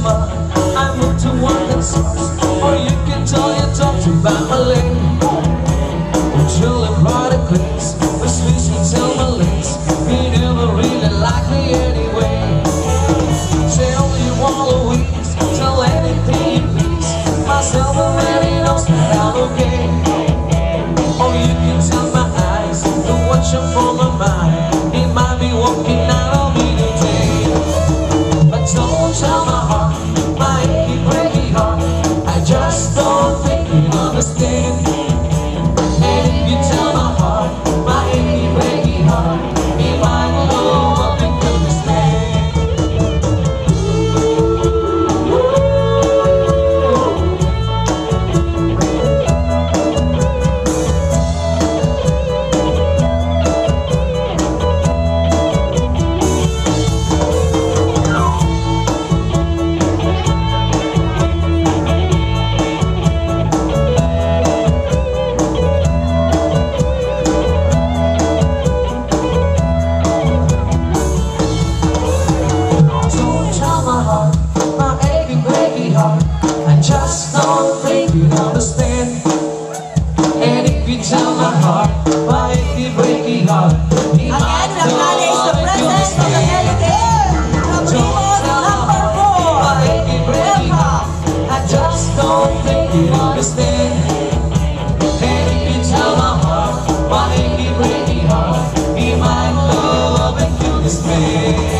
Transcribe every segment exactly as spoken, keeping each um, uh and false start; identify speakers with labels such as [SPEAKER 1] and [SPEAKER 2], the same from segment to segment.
[SPEAKER 1] smile. I move to one that's soft, or you can tell your thoughts about my leg. Chilly product clicks, but sweet me tell my lips. You never really like me anyway. Tell you always, tell anything you please. Myself already knows that I'm okay. Or you can tell my eyes, the watch up for my mind. It might be walking out on me today. But don't tell my heart, my achy breaky heart. I just don't think you understand. I just don't think you understand. And if you tell my heart, my achy breaky heart, it might
[SPEAKER 2] Again, is the presence of the delegate.
[SPEAKER 1] Don't tell my heart, my achy breaky heart, I just don't think you understand. And if you tell my heart, my achy breaky heart, it might blow up into despair.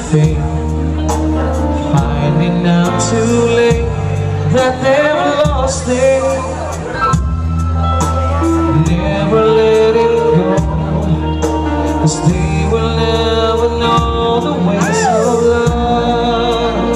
[SPEAKER 1] fate, finding out too late that they've lost it. Never let it go, 'cause they will never know the ways of love.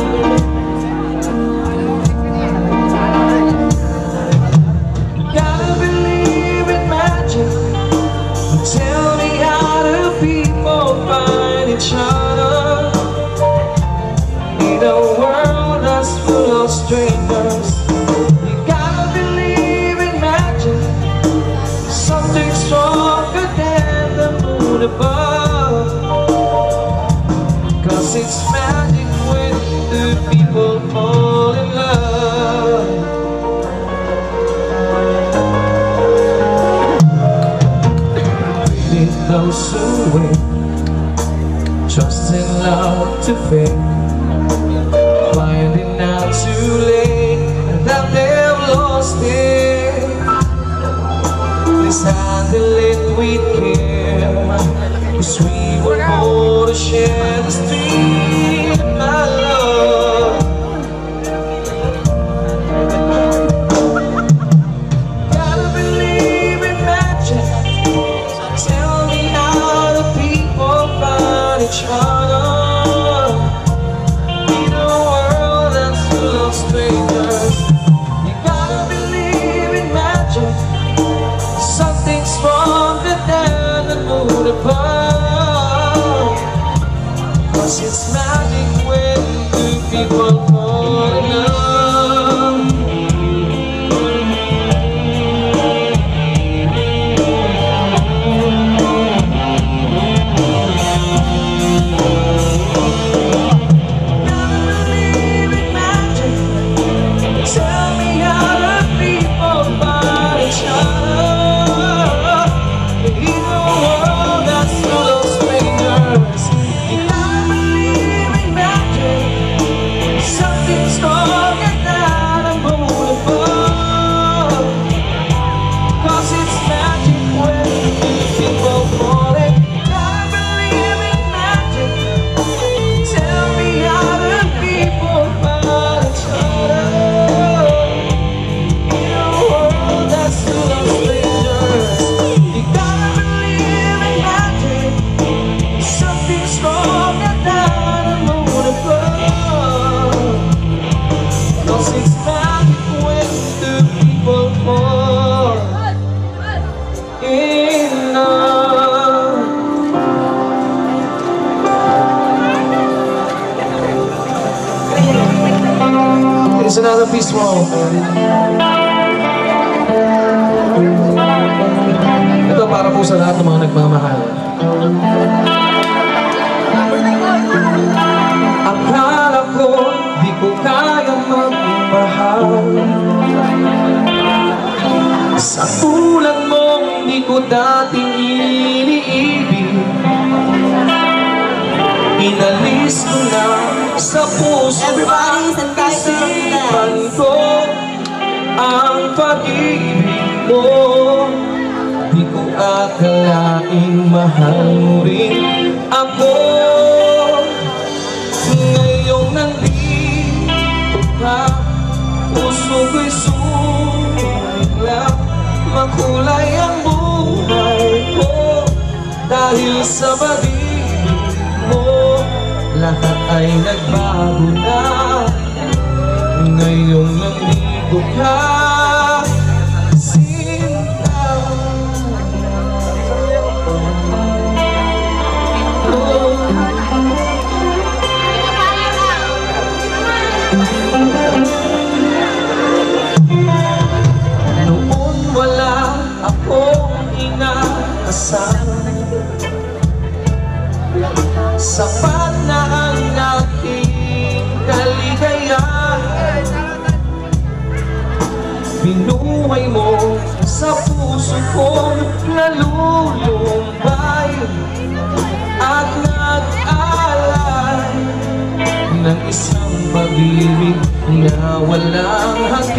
[SPEAKER 1] You gotta believe in magic. Tell me how do people find each other in a world that's full of strangers? You gotta believe in magic, something stronger than the moon above. 'Cause it's magic when two people fall in love. Reading those who wait, trusting love to fate, finding out too late that they've lost it. Please handle it with care, 'cause we were born to share the stream, my love. Gotta believe in magic. Tell me how the people find each other in a world that's full of strangers. You gotta believe in magic, something stronger than the moon above. 'Cause it's magic when two people fall in love. Gotta believe in magic. Tell me how the people find each other in a world that's full of strangers. You gotta believe in magic, something stronger than the moon above. 'Cause it's magic when people fall in. Gotta believe in magic. Tell me how the people find each other in a world that's full of strangers. You gotta believe in magic, something stronger than the moon above. 'Cause it's magic when two people fall in love. Here's another piece more. Ito para po sa lahat ng mga nagmamahal. Akala ko di ko kaya magmahal, sa tulad mong di ko dating iniibig. Inalis ko na sa puso
[SPEAKER 2] Everybody is entitled to
[SPEAKER 1] isipan
[SPEAKER 2] dance.
[SPEAKER 1] ko ang pag-ibig mo. Di ko akalaing mahal mo rin ako. Ngayong nandito ka, puso ko'y sumigla. Makulay ang buhay ko dahil sa pag-ibig mo. Lahat ay nagbago na ngayong nandito ka, Sinta. Oh. Noon wala akong inaasahan, sapat na ang aking kaligayahan. Binuhay mo sa puso kong nalulumbay at nag-alay ng isang pag-ibig na walang hanggan.